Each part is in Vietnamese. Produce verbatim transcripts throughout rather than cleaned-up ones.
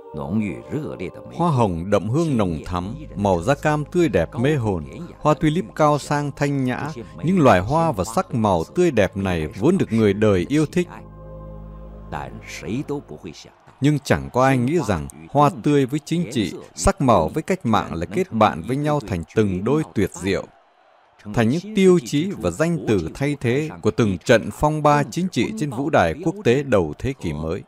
Hoa hồng đậm hương nồng thắm, màu da cam tươi đẹp mê hồn, hoa tulip cao sang thanh nhã. Những loài hoa và sắc màu tươi đẹp này vốn được người đời yêu thích. Nhưng chẳng có ai nghĩ rằng hoa tươi với chính trị, sắc màu với cách mạng lại kết bạn với nhau thành từng đôi tuyệt diệu, thành những tiêu chí và danh từ thay thế của từng trận phong ba chính trị trên vũ đài quốc tế đầu thế kỷ mới.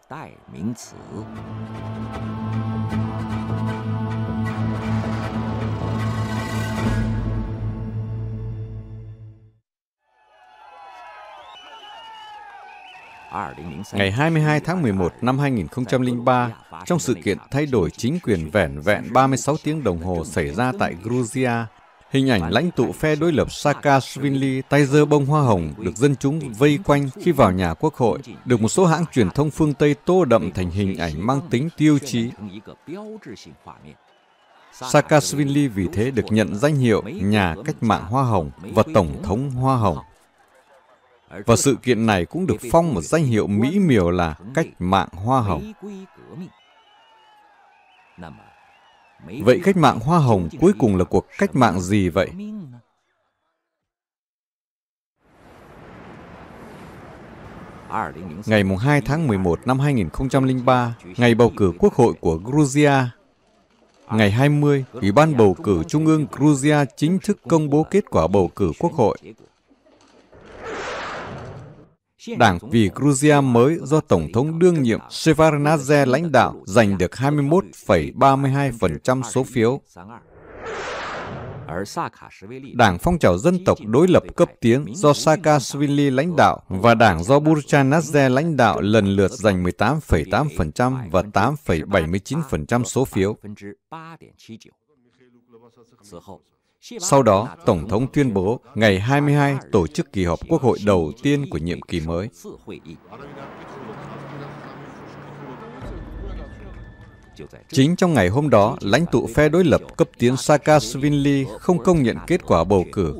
Ngày hai mươi hai tháng mười một năm hai nghìn không trăm lẻ ba, trong sự kiện thay đổi chính quyền vẻn vẹn ba mươi sáu tiếng đồng hồ xảy ra tại Georgia, hình ảnh lãnh tụ phe đối lập Saakashvili tay giơ bông hoa hồng được dân chúng vây quanh khi vào nhà quốc hội, được một số hãng truyền thông phương Tây tô đậm thành hình ảnh mang tính tiêu chí. Saakashvili vì thế được nhận danh hiệu nhà cách mạng hoa hồng và tổng thống hoa hồng. Và sự kiện này cũng được phong một danh hiệu mỹ miều là cách mạng hoa hồng. Vậy cách mạng hoa hồng cuối cùng là cuộc cách mạng gì vậy? Ngày hai tháng mười một năm hai nghìn không trăm lẻ ba, ngày bầu cử quốc hội của Georgia. Ngày hai mươi, Ủy ban bầu cử Trung ương Georgia chính thức công bố kết quả bầu cử quốc hội. Đảng Vì Georgia mới do Tổng thống đương nhiệm Shevardnadze lãnh đạo giành được hai mươi mốt phẩy ba mươi hai phần trăm số phiếu. Đảng Phong trào dân tộc đối lập cấp tiến do Saakashvili lãnh đạo và Đảng do Burchanadze lãnh đạo lần lượt giành mười tám phẩy tám phần trăm và tám phẩy bảy mươi chín phần trăm số phiếu. Sau đó, Tổng thống tuyên bố ngày hai mươi hai tổ chức kỳ họp quốc hội đầu tiên của nhiệm kỳ mới. Chính trong ngày hôm đó, lãnh tụ phe đối lập cấp tiến Saakashvili không công nhận kết quả bầu cử,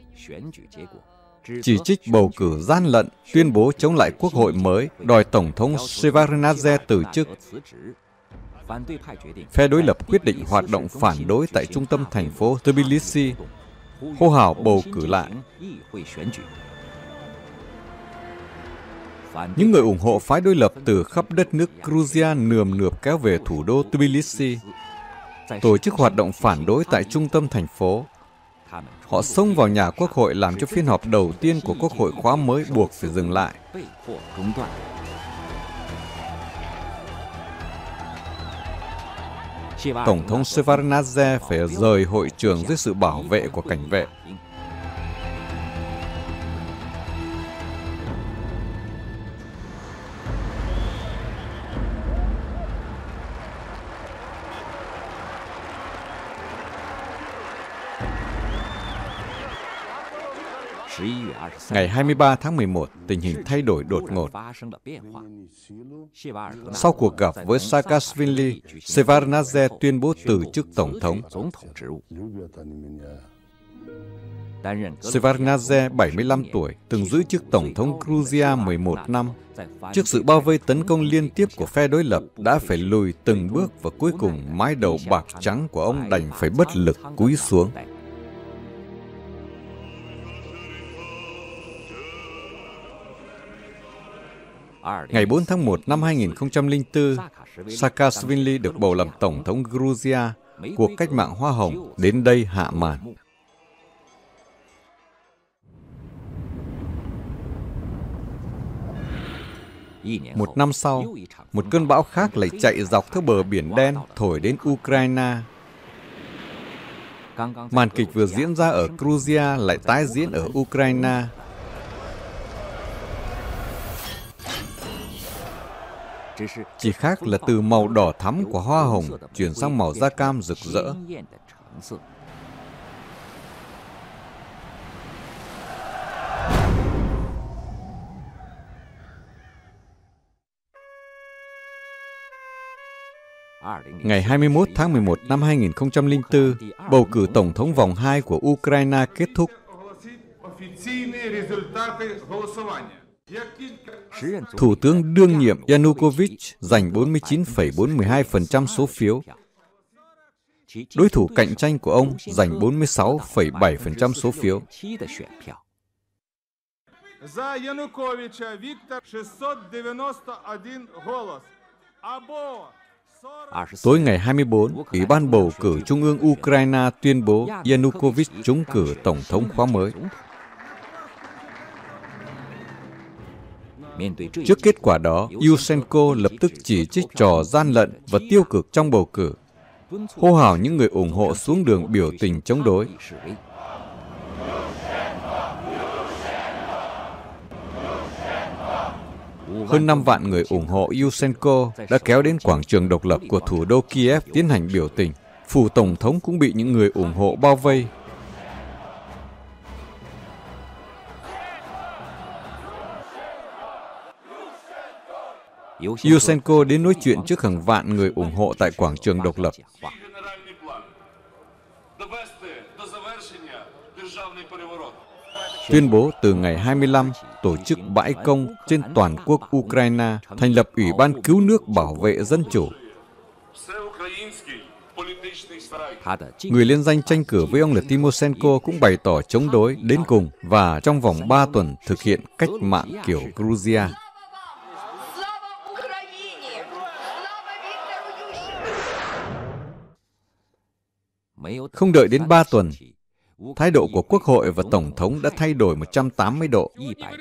chỉ trích bầu cử gian lận, tuyên bố chống lại quốc hội mới, đòi Tổng thống Shevardnadze từ chức. Phe đối lập quyết định hoạt động phản đối tại trung tâm thành phố Tbilisi, hô hào bầu cử lại. Những người ủng hộ phái đối lập từ khắp đất nước Georgia nườm nượp kéo về thủ đô Tbilisi, tổ chức hoạt động phản đối tại trung tâm thành phố. Họ xông vào nhà quốc hội làm cho phiên họp đầu tiên của quốc hội khóa mới buộc phải dừng lại. Tổng thống Shevardnadze phải rời hội trường dưới sự bảo vệ của cảnh vệ. Ngày hai mươi ba tháng mười một, tình hình thay đổi đột ngột. Sau cuộc gặp với Saakashvili, Shevardnadze tuyên bố từ chức Tổng thống. Shevardnadze, bảy mươi lăm tuổi, từng giữ chức Tổng thống Georgia mười một năm. Trước sự bao vây tấn công liên tiếp của phe đối lập, đã phải lùi từng bước và cuối cùng mái đầu bạc trắng của ông đành phải bất lực cúi xuống. Ngày bốn tháng một năm hai nghìn không trăm lẻ bốn, Saakashvili được bầu làm Tổng thống Georgia. Cuộc cách mạng hoa hồng đến đây hạ màn. Một năm sau, một cơn bão khác lại chạy dọc theo bờ Biển Đen thổi đến Ukraine. Màn kịch vừa diễn ra ở Georgia lại tái diễn ở Ukraine. Chỉ khác là từ màu đỏ thắm của hoa hồng chuyển sang màu da cam rực rỡ. Ngày hai mươi mốt tháng mười một năm hai nghìn không trăm lẻ bốn, bầu cử Tổng thống vòng hai của Ukraine kết thúc. Thủ tướng đương nhiệm Yanukovych giành bốn mươi chín phẩy bốn mươi hai phần trăm số phiếu. Đối thủ cạnh tranh của ông giành bốn mươi sáu phẩy bảy phần trăm số phiếu. За Януковича Віктор шестьсот девяносто один голос. Або Tối ngày hai mươi tư, Ủy ban bầu cử Trung ương Ukraine tuyên bố Yanukovych trúng cử Tổng thống khóa mới. Trước kết quả đó, Yushchenko lập tức chỉ trích trò gian lận và tiêu cực trong bầu cử, hô hào những người ủng hộ xuống đường biểu tình chống đối. Hơn năm vạn người ủng hộ Yushchenko đã kéo đến quảng trường độc lập của thủ đô Kiev tiến hành biểu tình. Phủ Tổng thống cũng bị những người ủng hộ bao vây. Yushchenko đến nói chuyện trước hàng vạn người ủng hộ tại quảng trường độc lập. Tuyên bố từ ngày hai mươi lăm, tổ chức bãi công trên toàn quốc Ukraine, thành lập Ủy ban cứu nước bảo vệ dân chủ. Người liên danh tranh cử với ông là Tymoshenko cũng bày tỏ chống đối đến cùng và trong vòng ba tuần thực hiện cách mạng kiểu Georgia. Không đợi đến ba tuần, thái độ của Quốc hội và Tổng thống đã thay đổi một trăm tám mươi độ.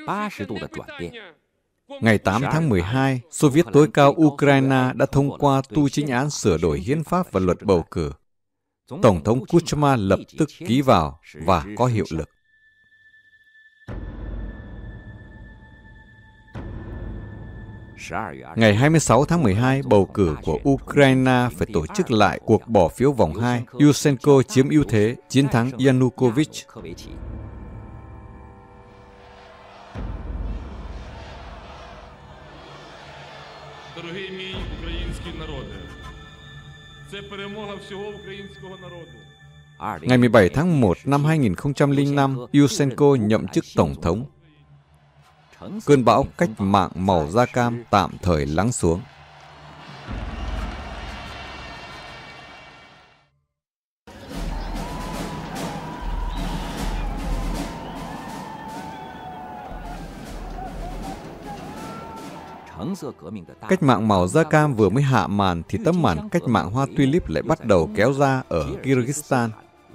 Ngày tám tháng mười hai, Xô Viết tối cao Ukraine đã thông qua tu chính án sửa đổi hiến pháp và luật bầu cử. Tổng thống Kuchma lập tức ký vào và có hiệu lực. Ngày hai mươi sáu tháng mười hai, bầu cử của Ukraine phải tổ chức lại cuộc bỏ phiếu vòng hai. Yushchenko chiếm ưu thế, chiến thắng Yanukovych. Дорогий мій український народе, це перемога всього українського народу. Ngày mười bảy tháng một năm hai nghìn không trăm lẻ năm, Yushchenko nhậm chức Tổng thống. Cơn bão cách mạng màu da cam tạm thời lắng xuống. Cách mạng màu da cam vừa mới hạ màn thì tấm màn cách mạng hoa tulip lại bắt đầu kéo ra ở Kyrgyzstan.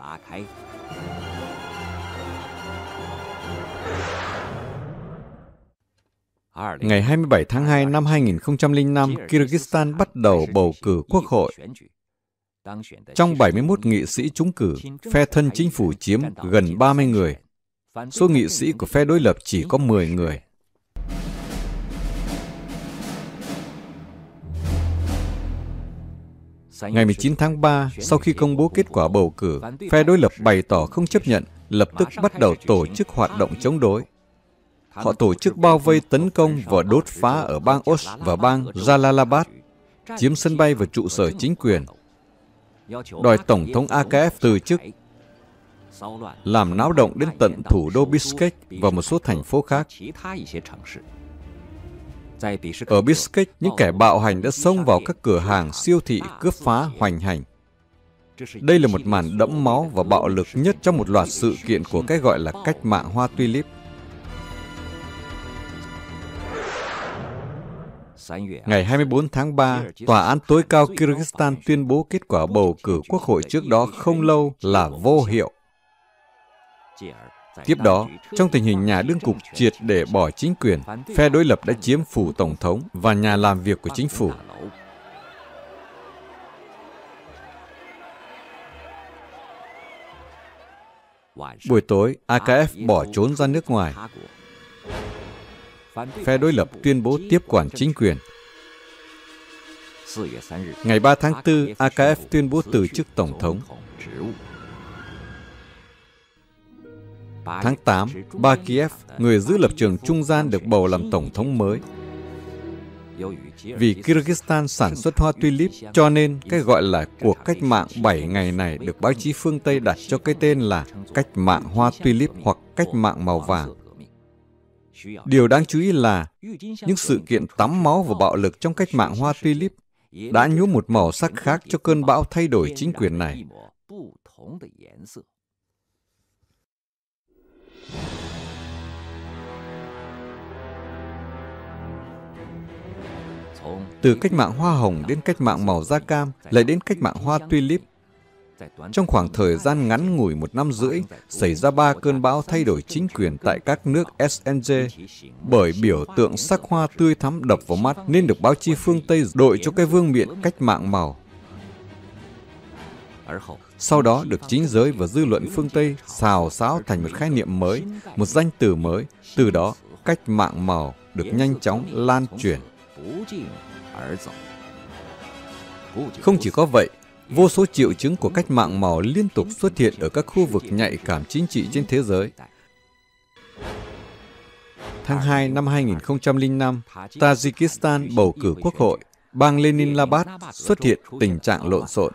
Ngày hai mươi bảy tháng hai năm hai nghìn không trăm lẻ năm, Kyrgyzstan bắt đầu bầu cử quốc hội. Trong bảy mươi mốt nghị sĩ trúng cử, phe thân chính phủ chiếm gần ba mươi người. Số nghị sĩ của phe đối lập chỉ có mười người. Ngày mười chín tháng ba, sau khi công bố kết quả bầu cử, phe đối lập bày tỏ không chấp nhận, lập tức bắt đầu tổ chức hoạt động chống đối. Họ tổ chức bao vây tấn công và đốt phá ở bang Osh và bang Jalalabad, chiếm sân bay và trụ sở chính quyền, đòi Tổng thống a ca ép từ chức, làm náo động đến tận thủ đô Bishkek và một số thành phố khác. Ở Bishkek, những kẻ bạo hành đã xông vào các cửa hàng, siêu thị, cướp phá, hoành hành. Đây là một màn đẫm máu và bạo lực nhất trong một loạt sự kiện của cái gọi là cách mạng hoa tulip. Ngày hai mươi tư tháng ba, Tòa án tối cao Kyrgyzstan tuyên bố kết quả bầu cử quốc hội trước đó không lâu là vô hiệu. Tiếp đó, trong tình hình nhà đương cục triệt để bỏ chính quyền, phe đối lập đã chiếm phủ Tổng thống và nhà làm việc của chính phủ. Buổi tối, a ca ép bỏ trốn ra nước ngoài. Phe đối lập tuyên bố tiếp quản chính quyền. Ngày ba tháng tư, a ca ép tuyên bố từ chức Tổng thống. Tháng tám, Bakiev, người giữ lập trường trung gian, được bầu làm Tổng thống mới. Vì Kyrgyzstan sản xuất hoa tulip, cho nên cái gọi là cuộc cách mạng bảy ngày này được báo chí phương Tây đặt cho cái tên là cách mạng hoa tulip hoặc cách mạng màu vàng. Điều đáng chú ý là những sự kiện tắm máu và bạo lực trong cách mạng Hoa Tulip đã nhuốm một màu sắc khác cho cơn bão thay đổi chính quyền này. Từ cách mạng Hoa Hồng đến cách mạng màu da cam, lại đến cách mạng Hoa Tulip. Trong khoảng thời gian ngắn ngủi một năm rưỡi, xảy ra ba cơn bão thay đổi chính quyền tại các nước S N G, bởi biểu tượng sắc hoa tươi thắm đập vào mắt nên được báo chí phương Tây đội cho cái vương miện cách mạng màu. Sau đó được chính giới và dư luận phương Tây xào xáo thành một khái niệm mới, một danh từ mới. Từ đó, cách mạng màu được nhanh chóng lan truyền. Không chỉ có vậy, vô số triệu chứng của cách mạng màu liên tục xuất hiện ở các khu vực nhạy cảm chính trị trên thế giới. Tháng hai năm hai nghìn không trăm lẻ năm, Tajikistan bầu cử quốc hội, bang Leninabad xuất hiện tình trạng lộn xộn.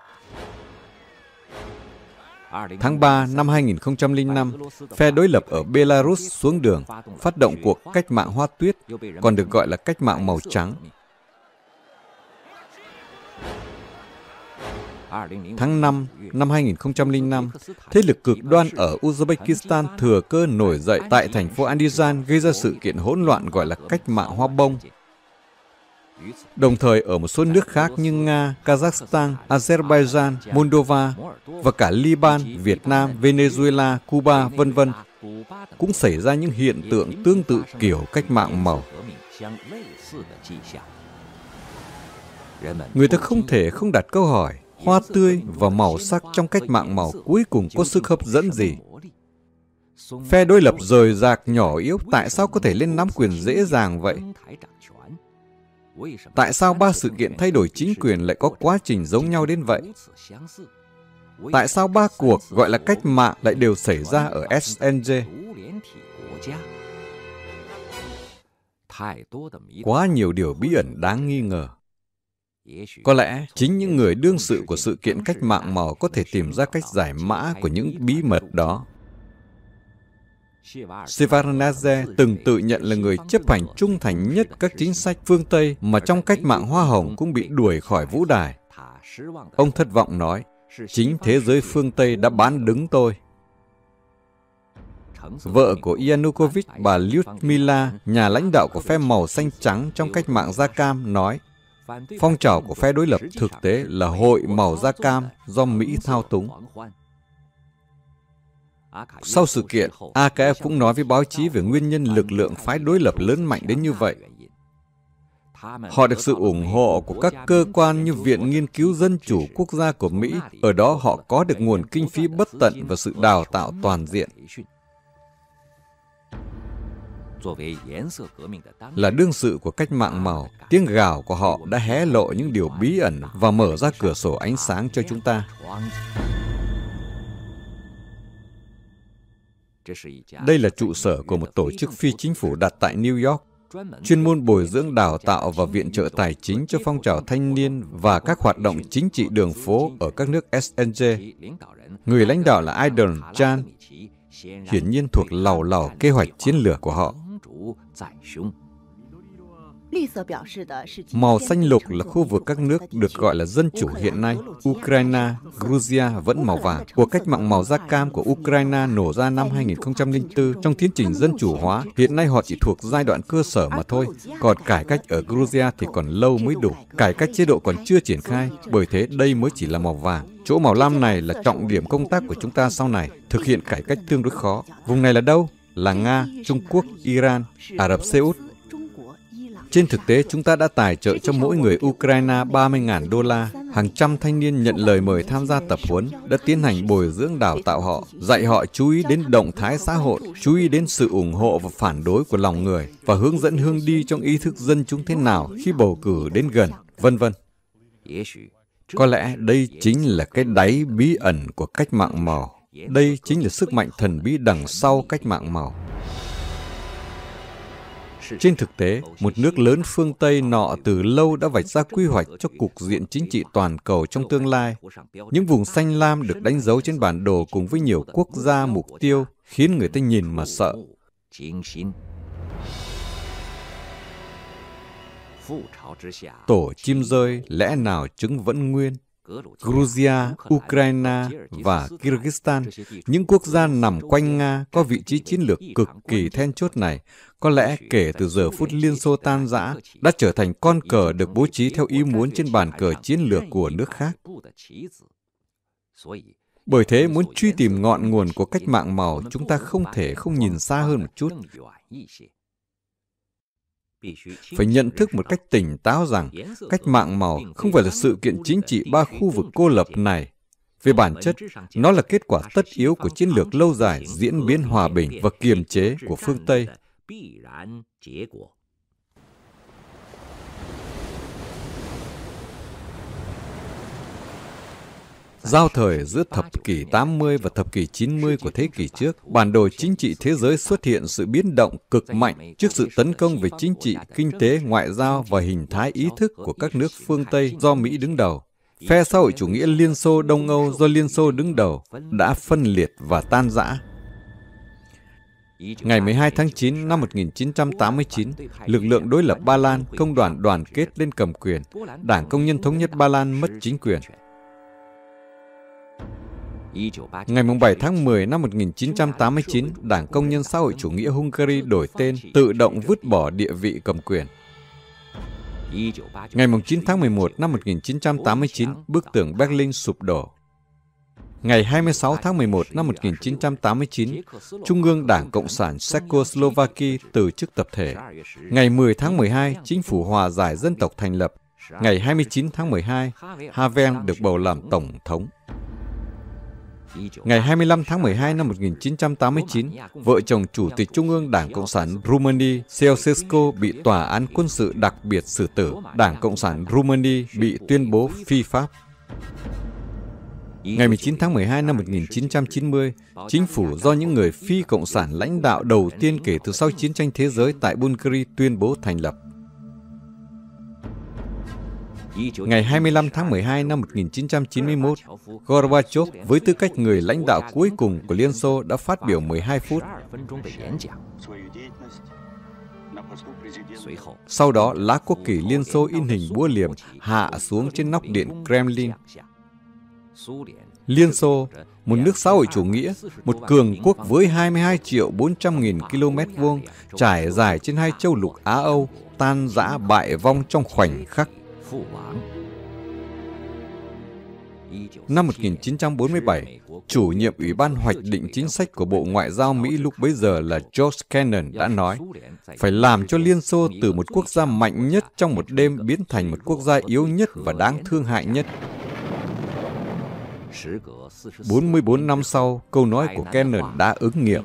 Tháng ba năm hai nghìn không trăm lẻ năm, phe đối lập ở Belarus xuống đường, phát động cuộc cách mạng hoa tuyết, còn được gọi là cách mạng màu trắng. Tháng năm năm hai nghìn không trăm lẻ năm, thế lực cực đoan ở Uzbekistan thừa cơ nổi dậy tại thành phố Andijan gây ra sự kiện hỗn loạn gọi là cách mạng hoa bông. Đồng thời ở một số nước khác như Nga, Kazakhstan, Azerbaijan, Moldova và cả Liban, Việt Nam, Venezuela, Cuba, vân vân cũng xảy ra những hiện tượng tương tự kiểu cách mạng màu. Người ta không thể không đặt câu hỏi, hoa tươi và màu sắc trong cách mạng màu cuối cùng có sức hấp dẫn gì? Phe đối lập rời rạc nhỏ yếu tại sao có thể lên nắm quyền dễ dàng vậy? Tại sao ba sự kiện thay đổi chính quyền lại có quá trình giống nhau đến vậy? Tại sao ba cuộc gọi là cách mạng lại đều xảy ra ở S N G? Quá nhiều điều bí ẩn đáng nghi ngờ. Có lẽ chính những người đương sự của sự kiện cách mạng màu có thể tìm ra cách giải mã của những bí mật đó. Shevardnadze từng tự nhận là người chấp hành trung thành nhất các chính sách phương Tây mà trong cách mạng Hoa Hồng cũng bị đuổi khỏi vũ đài. Ông thất vọng nói, chính thế giới phương Tây đã bán đứng tôi. Vợ của Yanukovych, bà Lyudmila, nhà lãnh đạo của phe màu xanh trắng trong cách mạng da cam, nói, phong trào của phe đối lập thực tế là hội màu da cam do Mỹ thao túng. Sau sự kiện, A K F cũng nói với báo chí về nguyên nhân lực lượng phái đối lập lớn mạnh đến như vậy. Họ được sự ủng hộ của các cơ quan như Viện Nghiên cứu Dân chủ Quốc gia của Mỹ, ở đó họ có được nguồn kinh phí bất tận và sự đào tạo toàn diện. Là đương sự của cách mạng màu, tiếng gào của họ đã hé lộ những điều bí ẩn và mở ra cửa sổ ánh sáng cho chúng ta. Đây là trụ sở của một tổ chức phi chính phủ đặt tại New York, chuyên môn bồi dưỡng đào tạo và viện trợ tài chính cho phong trào thanh niên và các hoạt động chính trị đường phố ở các nước S N G. Người lãnh đạo là Aidan Chan, hiển nhiên thuộc lầu lầu kế hoạch chiến lược của họ. Màu xanh lục là khu vực các nước được gọi là dân chủ hiện nay. Ukraine, Georgia vẫn màu vàng. Cuộc cách mạng màu da cam của Ukraine nổ ra năm hai nghìn không trăm lẻ bốn trong tiến trình dân chủ hóa. Hiện nay họ chỉ thuộc giai đoạn cơ sở mà thôi. Còn cải cách ở Georgia thì còn lâu mới đủ. Cải cách chế độ còn chưa triển khai, bởi thế đây mới chỉ là màu vàng. Chỗ màu lam này là trọng điểm công tác của chúng ta sau này. Thực hiện cải cách tương đối khó. Vùng này là đâu? Là Nga, Trung Quốc, Iran, Ả Rập Xê Út. Trên thực tế, chúng ta đã tài trợ cho mỗi người Ukraine ba mươi nghìn đô la. Hàng trăm thanh niên nhận lời mời tham gia tập huấn, đã tiến hành bồi dưỡng đào tạo họ, dạy họ chú ý đến động thái xã hội, chú ý đến sự ủng hộ và phản đối của lòng người, và hướng dẫn hướng đi trong ý thức dân chúng thế nào khi bầu cử đến gần, vân vân. Có lẽ đây chính là cái đáy bí ẩn của cách mạng màu. Đây chính là sức mạnh thần bí đằng sau cách mạng màu. Trên thực tế, một nước lớn phương Tây nọ từ lâu đã vạch ra quy hoạch cho cục diện chính trị toàn cầu trong tương lai. Những vùng xanh lam được đánh dấu trên bản đồ cùng với nhiều quốc gia mục tiêu khiến người ta nhìn mà sợ. Tổ chim rơi lẽ nào trứng vẫn nguyên. Georgia, Ukraine và Kyrgyzstan, những quốc gia nằm quanh Nga có vị trí chiến lược cực kỳ then chốt này, có lẽ kể từ giờ phút Liên Xô tan rã, đã trở thành con cờ được bố trí theo ý muốn trên bàn cờ chiến lược của nước khác. Bởi thế, muốn truy tìm ngọn nguồn của cách mạng màu, chúng ta không thể không nhìn xa hơn một chút. Phải nhận thức một cách tỉnh táo rằng cách mạng màu không phải là sự kiện chính trị ba khu vực cô lập này. Về bản chất, nó là kết quả tất yếu của chiến lược lâu dài diễn biến hòa bình và kiềm chế của phương Tây. Giao thời giữa thập kỷ tám mươi và thập kỷ chín mươi của thế kỷ trước, bản đồ chính trị thế giới xuất hiện sự biến động cực mạnh trước sự tấn công về chính trị, kinh tế, ngoại giao và hình thái ý thức của các nước phương Tây do Mỹ đứng đầu. Phe xã hội chủ nghĩa Liên Xô Đông Âu do Liên Xô đứng đầu đã phân liệt và tan rã. Ngày mười hai tháng chín năm một nghìn chín trăm tám mươi chín, lực lượng đối lập Ba Lan, công đoàn đoàn kết lên cầm quyền, Đảng Công nhân Thống nhất Ba Lan mất chính quyền. Ngày bảy tháng mười năm một nghìn chín trăm tám mươi chín, Đảng Công nhân Xã hội Chủ nghĩa Hungary đổi tên, tự động vứt bỏ địa vị cầm quyền. Ngày chín tháng mười một năm một nghìn chín trăm tám mươi chín, bức tường Berlin sụp đổ. Ngày hai mươi sáu tháng mười một năm một nghìn chín trăm tám mươi chín, Trung ương Đảng Cộng sản Czechoslovakia từ chức tập thể. Ngày mười tháng mười hai, Chính phủ Hòa giải Dân tộc thành lập. Ngày hai mươi chín tháng mười hai, Havel được bầu làm Tổng thống. Ngày hai mươi lăm tháng mười hai năm một nghìn chín trăm tám mươi chín, vợ chồng Chủ tịch Trung ương Đảng Cộng sản Rumani Ceausescu bị tòa án quân sự đặc biệt xử tử. Đảng Cộng sản Rumani bị tuyên bố phi pháp. Ngày mười chín tháng mười hai năm một nghìn chín trăm chín mươi, chính phủ do những người phi cộng sản lãnh đạo đầu tiên kể từ sau chiến tranh thế giới tại Bulgaria tuyên bố thành lập. Ngày hai mươi lăm tháng mười hai năm một nghìn chín trăm chín mươi mốt, Gorbachev với tư cách người lãnh đạo cuối cùng của Liên Xô đã phát biểu mười hai phút. Sau đó, lá quốc kỳ Liên Xô in hình búa liềm hạ xuống trên nóc điện Kremlin. Liên Xô, một nước xã hội chủ nghĩa, một cường quốc với hai mươi hai triệu bốn trăm nghìn ki lô mét vuông, trải dài trên hai châu lục Á Âu, tan rã bại vong trong khoảnh khắc. Năm một nghìn chín trăm bốn mươi bảy, chủ nhiệm Ủy ban hoạch định chính sách của Bộ Ngoại giao Mỹ lúc bấy giờ là George Kennan đã nói, phải làm cho Liên Xô từ một quốc gia mạnh nhất trong một đêm biến thành một quốc gia yếu nhất và đáng thương hại nhất. bốn mươi bốn năm sau, câu nói của Kennan đã ứng nghiệm.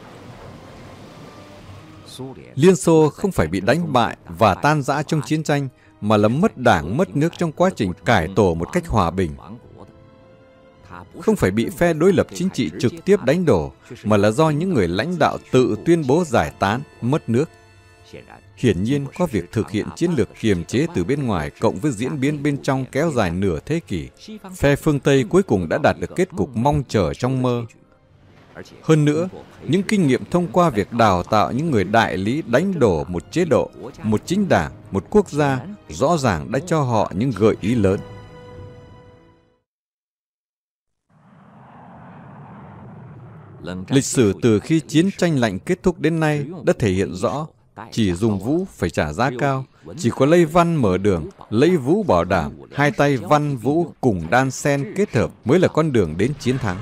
Liên Xô không phải bị đánh bại và tan rã trong chiến tranh, mà là mất đảng, mất nước trong quá trình cải tổ một cách hòa bình. Không phải bị phe đối lập chính trị trực tiếp đánh đổ, mà là do những người lãnh đạo tự tuyên bố giải tán, mất nước. Hiển nhiên, có việc thực hiện chiến lược kiềm chế từ bên ngoài cộng với diễn biến bên trong kéo dài nửa thế kỷ, phe phương Tây cuối cùng đã đạt được kết cục mong chờ trong mơ. Hơn nữa, những kinh nghiệm thông qua việc đào tạo những người đại lý đánh đổ một chế độ, một chính đảng, một quốc gia, rõ ràng đã cho họ những gợi ý lớn. Lịch sử từ khi chiến tranh lạnh kết thúc đến nay đã thể hiện rõ, chỉ dùng vũ phải trả giá cao, chỉ có lấy văn mở đường, lấy vũ bảo đảm, hai tay văn vũ cùng đan xen kết hợp mới là con đường đến chiến thắng.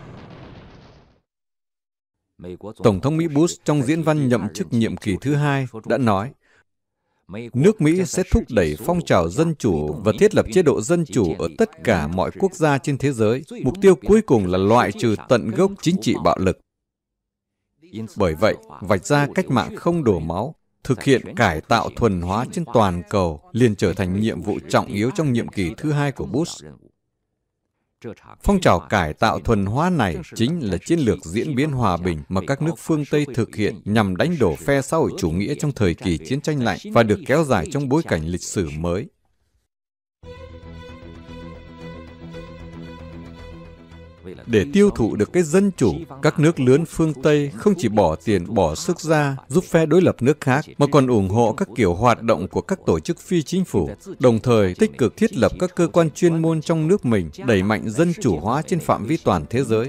Tổng thống Mỹ Bush trong diễn văn nhậm chức nhiệm kỳ thứ hai đã nói, nước Mỹ sẽ thúc đẩy phong trào dân chủ và thiết lập chế độ dân chủ ở tất cả mọi quốc gia trên thế giới. Mục tiêu cuối cùng là loại trừ tận gốc chính trị bạo lực. Bởi vậy, vạch ra cách mạng không đổ máu, thực hiện cải tạo thuần hóa trên toàn cầu liền trở thành nhiệm vụ trọng yếu trong nhiệm kỳ thứ hai của Bush. Phong trào cải tạo thuần hóa này chính là chiến lược diễn biến hòa bình mà các nước phương Tây thực hiện nhằm đánh đổ phe xã hội chủ nghĩa trong thời kỳ chiến tranh lạnh và được kéo dài trong bối cảnh lịch sử mới. Để tiêu thụ được cái dân chủ, các nước lớn phương Tây không chỉ bỏ tiền bỏ sức ra giúp phe đối lập nước khác, mà còn ủng hộ các kiểu hoạt động của các tổ chức phi chính phủ, đồng thời tích cực thiết lập các cơ quan chuyên môn trong nước mình, đẩy mạnh dân chủ hóa trên phạm vi toàn thế giới.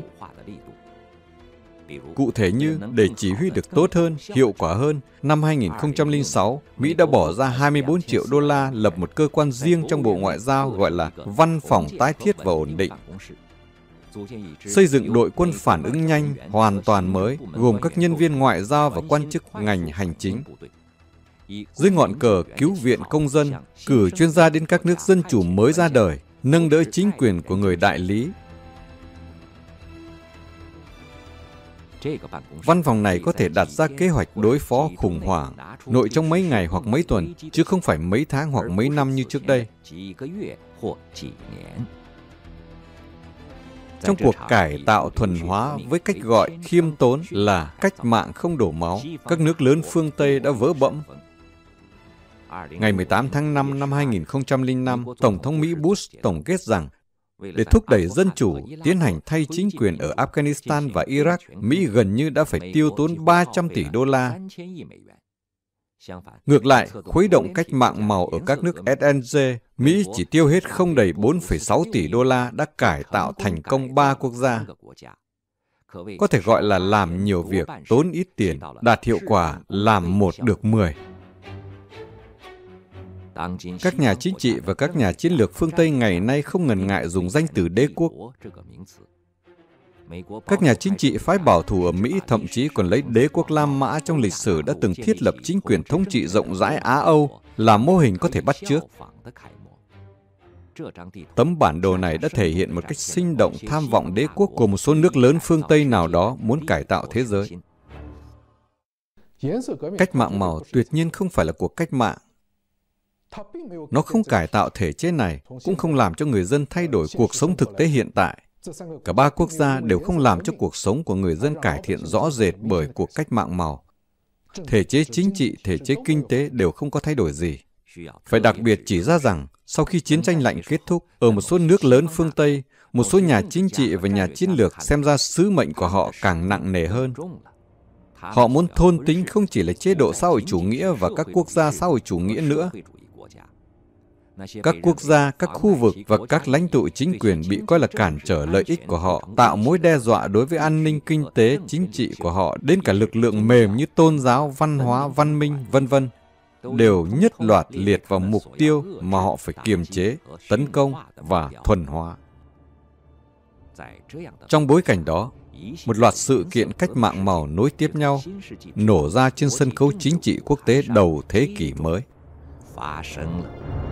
Cụ thể như, để chỉ huy được tốt hơn, hiệu quả hơn, năm hai nghìn không trăm lẻ sáu, Mỹ đã bỏ ra hai mươi bốn triệu đô la lập một cơ quan riêng trong Bộ Ngoại giao gọi là Văn phòng Tái thiết và Ổn định. Xây dựng đội quân phản ứng nhanh, hoàn toàn mới, gồm các nhân viên ngoại giao và quan chức ngành hành chính. Dưới ngọn cờ cứu viện công dân, cử chuyên gia đến các nước dân chủ mới ra đời, nâng đỡ chính quyền của người đại lý. Văn phòng này có thể đặt ra kế hoạch đối phó khủng hoảng nội trong mấy ngày hoặc mấy tuần, chứ không phải mấy tháng hoặc mấy năm như trước đây. Trong cuộc cải tạo thuần hóa với cách gọi khiêm tốn là cách mạng không đổ máu, các nước lớn phương Tây đã vỡ bẫm. Ngày mười tám tháng năm năm hai nghìn không trăm lẻ năm, Tổng thống Mỹ Bush tổng kết rằng, để thúc đẩy dân chủ, tiến hành thay chính quyền ở Afghanistan và Iraq, Mỹ gần như đã phải tiêu tốn ba trăm tỷ đô la. Ngược lại, khuấy động cách mạng màu ở các nước ét en giê, Mỹ chỉ tiêu hết không đầy bốn phẩy sáu tỷ đô la đã cải tạo thành công ba quốc gia. Có thể gọi là làm nhiều việc, tốn ít tiền, đạt hiệu quả, làm một được mười. Các nhà chính trị và các nhà chiến lược phương Tây ngày nay không ngần ngại dùng danh từ đế quốc. Các nhà chính trị phái bảo thủ ở Mỹ thậm chí còn lấy đế quốc La Mã trong lịch sử đã từng thiết lập chính quyền thống trị rộng rãi Á Âu là mô hình có thể bắt chước. Tấm bản đồ này đã thể hiện một cách sinh động tham vọng đế quốc của một số nước lớn phương Tây nào đó muốn cải tạo thế giới. Cách mạng màu tuyệt nhiên không phải là cuộc cách mạng. Nó không cải tạo thể chế này, cũng không làm cho người dân thay đổi cuộc sống thực tế hiện tại. Cả ba quốc gia đều không làm cho cuộc sống của người dân cải thiện rõ rệt bởi cuộc cách mạng màu. Thể chế chính trị, thể chế kinh tế đều không có thay đổi gì. Phải đặc biệt chỉ ra rằng, sau khi chiến tranh lạnh kết thúc, ở một số nước lớn phương Tây, một số nhà chính trị và nhà chiến lược xem ra sứ mệnh của họ càng nặng nề hơn. Họ muốn thôn tính không chỉ là chế độ xã hội chủ nghĩa và các quốc gia xã hội chủ nghĩa nữa. Các quốc gia, các khu vực và các lãnh tụ chính quyền bị coi là cản trở lợi ích của họ, tạo mối đe dọa đối với an ninh kinh tế, chính trị của họ, đến cả lực lượng mềm như tôn giáo, văn hóa, văn minh, vân vân đều nhất loạt liệt vào mục tiêu mà họ phải kiềm chế, tấn công và thuần hóa. Trong bối cảnh đó, một loạt sự kiện cách mạng màu nối tiếp nhau nổ ra trên sân khấu chính trị quốc tế đầu thế kỷ mới.